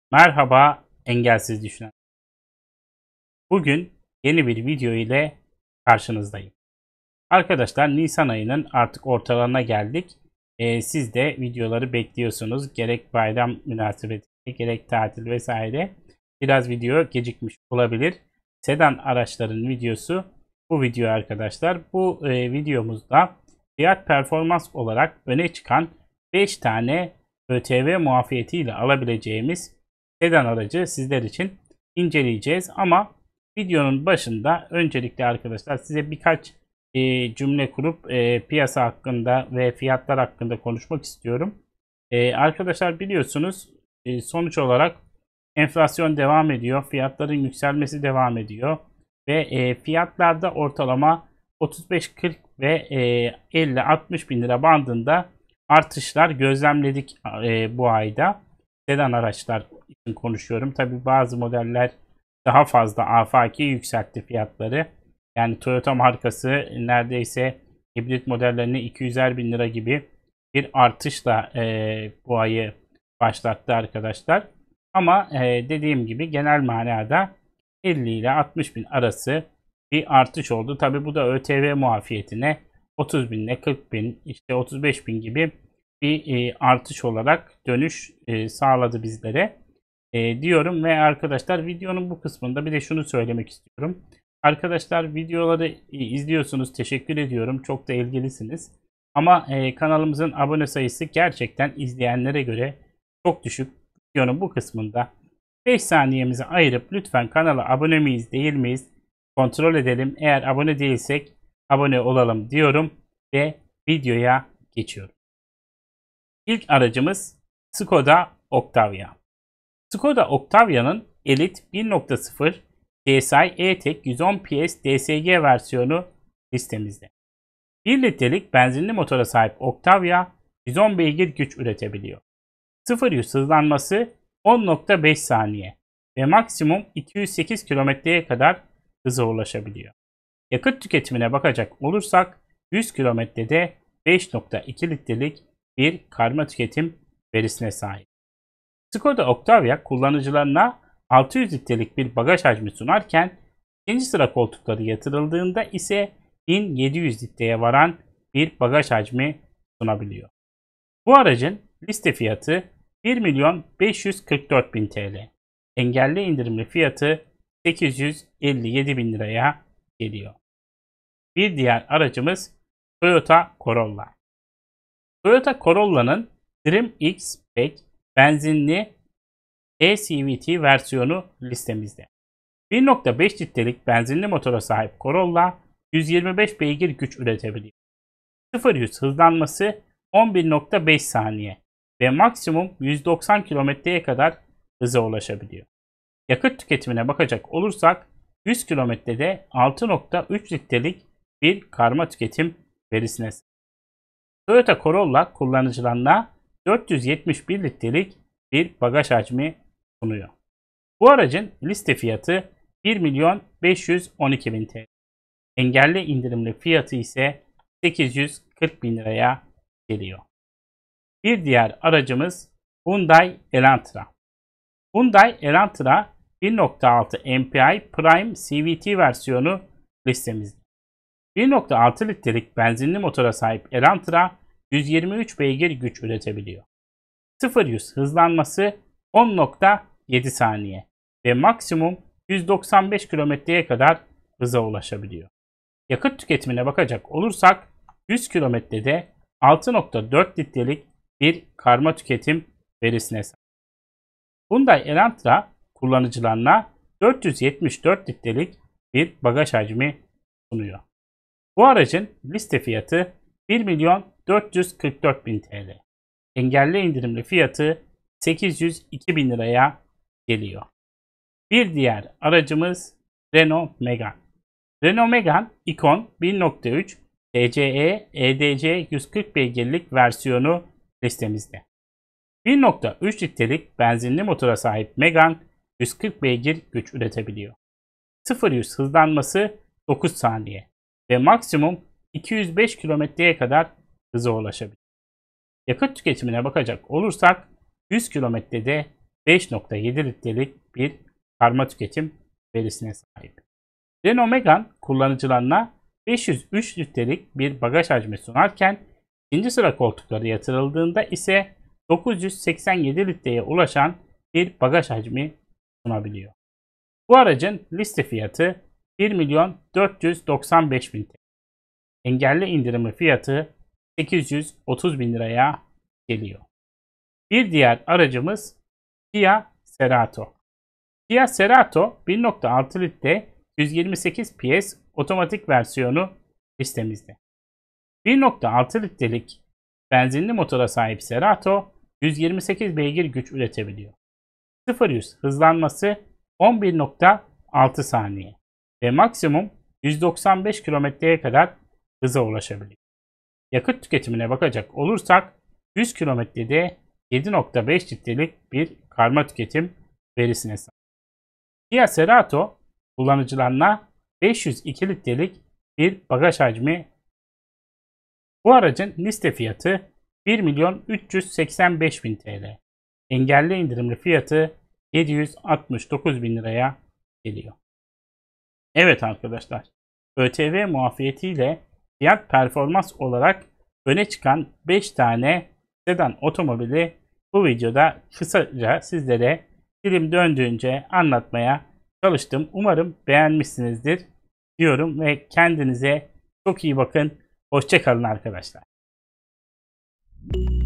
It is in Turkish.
Merhaba engelsiz düşünen. Bugün yeni bir video ile karşınızdayım. Arkadaşlar Nisan ayının artık ortalarına geldik. Siz de videoları bekliyorsunuz. Gerek bayram münasebetiyle gerek tatil vesaire. Biraz video gecikmiş olabilir. Sedan araçların videosu bu video arkadaşlar. Bu videomuzda fiyat performans olarak öne çıkan 5 tane ÖTV muafiyetiyle alabileceğimiz sedan aracı sizler için inceleyeceğiz. Ama videonun başında öncelikle arkadaşlar size birkaç cümle kurup piyasa hakkında ve fiyatlar hakkında konuşmak istiyorum. Arkadaşlar biliyorsunuz sonuç olarak enflasyon devam ediyor. Fiyatların yükselmesi devam ediyor. Ve fiyatlarda ortalama 35-40 ve 50-60 bin lira bandında artışlar gözlemledik bu ayda. Sedan araçlar için konuşuyorum. Tabi bazı modeller daha fazla afaki yükseltti fiyatları. Yani Toyota markası neredeyse hibrit modellerini 200'er bin lira gibi bir artışla bu ayı başlattı arkadaşlar. Ama dediğim gibi genel manada 50 ile 60 bin arası bir artış oldu. Tabi bu da ÖTV muafiyetine 30 bin ile 40 bin işte 35 bin gibi bir artış olarak dönüş sağladı bizlere diyorum. Ve arkadaşlar videonun bu kısmında bir de şunu söylemek istiyorum. Arkadaşlar videoları izliyorsunuz. Teşekkür ediyorum. Çok da ilgilisiniz. Ama kanalımızın abone sayısı gerçekten izleyenlere göre çok düşük. Videonun bu kısmında 5 saniyemizi ayırıp lütfen kanala abone miyiz değil miyiz kontrol edelim. Eğer abone değilsek abone olalım diyorum ve videoya geçiyorum. İlk aracımız Skoda Octavia. Skoda Octavia'nın Elite 1.0 DSi E-Tech 110 PS DSG versiyonu listemizde. 1 litrelik benzinli motora sahip Octavia 110 beygir güç üretebiliyor. 0-100 hızlanması 10.5 saniye ve maksimum 208 kilometreye kadar hıza ulaşabiliyor. Yakıt tüketimine bakacak olursak 100 kilometrede 5.2 litrelik bir karma tüketim verisine sahip. Skoda Octavia kullanıcılarına 600 litrelik bir bagaj hacmi sunarken ikinci sıra koltukları yatırıldığında ise 1700 litreye varan bir bagaj hacmi sunabiliyor. Bu aracın liste fiyatı 1.544.000 TL. Engelli indirimli fiyatı 857 bin liraya geliyor. Bir diğer aracımız Toyota Corolla. Toyota Corolla'nın Dream X-Pack benzinli e-CVT versiyonu listemizde. 1.5 litrelik benzinli motora sahip Corolla 125 beygir güç üretebiliyor. 0-100 hızlanması 11.5 saniye ve maksimum 190 kilometreye kadar hıza ulaşabiliyor. Yakıt tüketimine bakacak olursak 100 kilometrede 6.3 litrelik bir karma tüketim verisine sahip. Toyota Corolla kullanıcılarına 471 litrelik bir bagaj hacmi sunuyor. Bu aracın liste fiyatı 1.512.000 TL. Engelli indirimli fiyatı ise 840 bin liraya geliyor. Bir diğer aracımız Hyundai Elantra. Hyundai Elantra 1.6 MPI Prime CVT versiyonu listemizde. 1.6 litrelik benzinli motora sahip Elantra 123 beygir güç üretebiliyor. 0-100 hızlanması 10.7 saniye ve maksimum 195 kilometreye kadar hıza ulaşabiliyor. Yakıt tüketimine bakacak olursak 100 kilometrede 6.4 litrelik bir karma tüketim verisine sahip. Hyundai Elantra kullanıcılarına 474 litrelik bir bagaj hacmi sunuyor. Bu aracın liste fiyatı 1.444.000 TL. Engelli indirimli fiyatı 802 bin liraya geliyor. Bir diğer aracımız Renault Megane. Renault Megane Icon 1.3 TCE EDC 140 beygirlik versiyonu listemizde. 1.3 litrelik benzinli motora sahip Megane 140 beygir güç üretebiliyor. 0-100 hızlanması 9 saniye ve maksimum 205 kilometreye kadar hıza ulaşabilir. Yakıt tüketimine bakacak olursak 100 kilometrede 5.7 litrelik bir karma tüketim verisine sahip. Renault Megane kullanıcılarına 503 litrelik bir bagaj hacmi sunarken ikinci sıra koltukları yatırıldığında ise 987 litreye ulaşan bir bagaj hacmi sunabiliyor. Bu aracın liste fiyatı 1.495.000 TL. Engelli indirimi fiyatı 830.000 liraya geliyor. Bir diğer aracımız Kia Cerato. Kia Cerato 1.6 litre 128 PS otomatik versiyonu listemizde. 1.6 litrelik benzinli motora sahip Cerato 128 beygir güç üretebiliyor. 0-100 hızlanması 11.6 saniye ve maksimum 195 kilometreye kadar hıza ulaşabiliyor. Yakıt tüketimine bakacak olursak 100 kilometrede 7.5 litrelik bir karma tüketim verisine sahip. Kia Cerato kullanıcılarına 502 litrelik bir bagaj hacmi. Bu aracın liste fiyatı 1.385.000 TL. Engelli indirimli fiyatı 769.000 liraya geliyor. Evet arkadaşlar, ÖTV muafiyetiyle fiyat performans olarak öne çıkan 5 tane sedan otomobili bu videoda kısaca sizlere dilim döndüğünce anlatmaya çalıştım. Umarım beğenmişsinizdir diyorum ve kendinize çok iyi bakın. Hoşça kalın arkadaşlar.